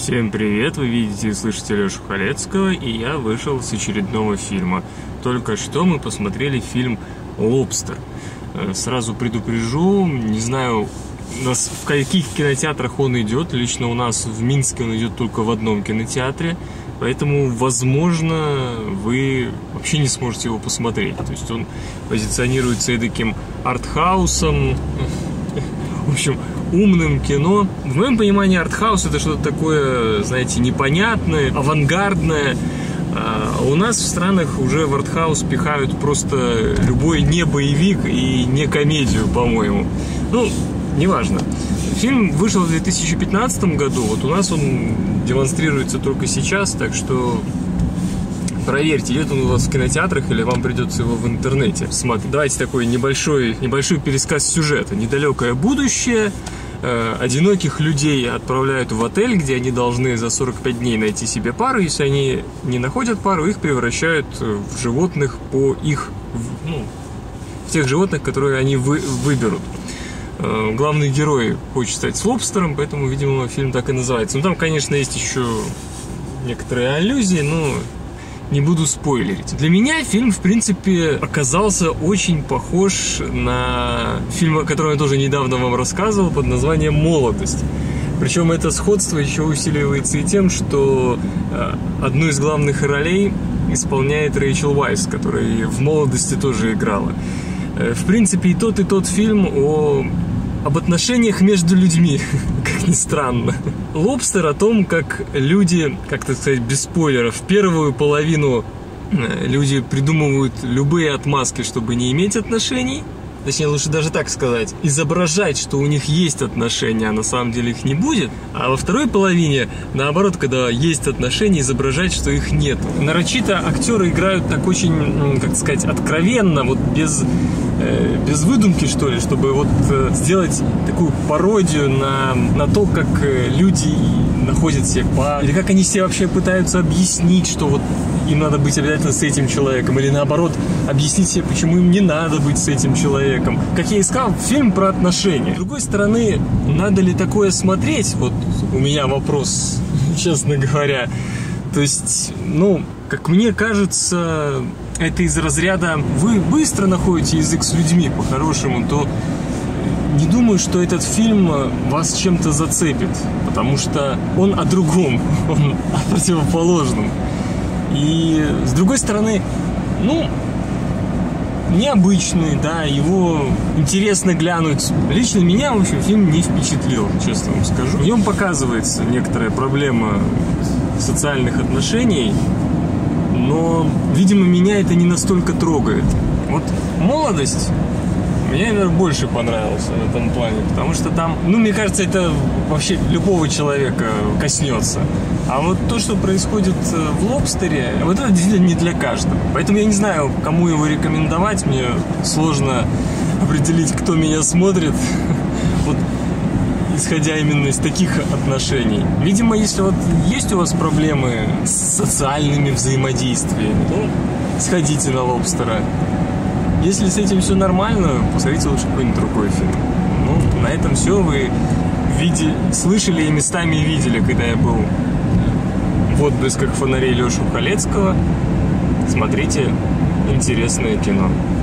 Всем привет, вы видите и слышите Лешу Халецкого, и я вышел с очередного фильма. Только что мы посмотрели фильм «Лобстер». Сразу предупрежу, не знаю, в каких кинотеатрах он идет. Лично у нас в Минске он идет только в одном кинотеатре, поэтому, возможно, вы вообще не сможете его посмотреть. То есть он позиционируется таким артхаусом, в общем, умным кино. В моем понимании артхаус — это что-то такое, знаете, непонятное, авангардное. А у нас в странах уже в артхаус пихают просто любой не боевик и не комедию, по-моему. Ну, неважно. Фильм вышел в 2015 году, вот у нас он демонстрируется только сейчас, так что проверьте, идет он у вас в кинотеатрах или вам придется его в интернете смотреть. Давайте такой небольшой пересказ сюжета. Недалекое будущее. Одиноких людей отправляют в отель, где они должны за 45 дней найти себе пару. Если они не находят пару, их превращают в животных в тех животных, которые они выберут. Главный герой хочет стать лобстером, поэтому, видимо, фильм так и называется. Ну, там, конечно, есть еще некоторые аллюзии, но не буду спойлерить. Для меня фильм, в принципе, оказался очень похож на фильм, о котором я тоже недавно вам рассказывал, под названием «Молодость». Причем это сходство еще усиливается и тем, что одну из главных ролей исполняет Рэйчел Вайс, которая в «Молодости» тоже играла. В принципе, и тот фильм об отношениях между людьми, как ни странно. «Лобстер» о том, как люди, как так сказать, без спойлеров, первую половину люди придумывают любые отмазки, чтобы не иметь отношений. Точнее, лучше даже так сказать, изображать, что у них есть отношения, а на самом деле их не будет. А во второй половине, наоборот, когда есть отношения, изображать, что их нет. Нарочито актеры играют так очень, как сказать, откровенно, вот без выдумки, что ли, чтобы вот сделать такую пародию на то, как люди находят себе пар, или как они себе вообще пытаются объяснить, что вот им надо быть обязательно с этим человеком, или наоборот, объяснить себе, почему им не надо быть с этим человеком. Как я искал, фильм про отношения. С другой стороны, надо ли такое смотреть? Вот у меня вопрос, честно говоря. То есть, как мне кажется, это из разряда вы быстро находите язык с людьми по-хорошему, то не думаю, что этот фильм вас чем-то зацепит, потому что он о другом, он о противоположном. И с другой стороны, необычный, да, его интересно глянуть. Лично меня, в общем, фильм не впечатлил, честно вам скажу. В нем показывается некоторая проблема социальных отношений, но, видимо, меня это не настолько трогает. Вот «Молодость» мне, наверное, больше понравился в этом плане, потому что там, мне кажется, это вообще любого человека коснется. А вот то, что происходит в «Лобстере», вот это действительно не для каждого. Поэтому я не знаю, кому его рекомендовать, мне сложно определить, кто меня смотрит, вот исходя именно из таких отношений. Видимо, если вот есть у вас проблемы с социальными взаимодействиями, сходите на «Лобстера». Если с этим все нормально, посмотрите лучше какой-нибудь другой фильм. На этом все. Вы слышали и местами видели, когда я был в отблесках фонарей Леши Халецкого. Смотрите интересное кино.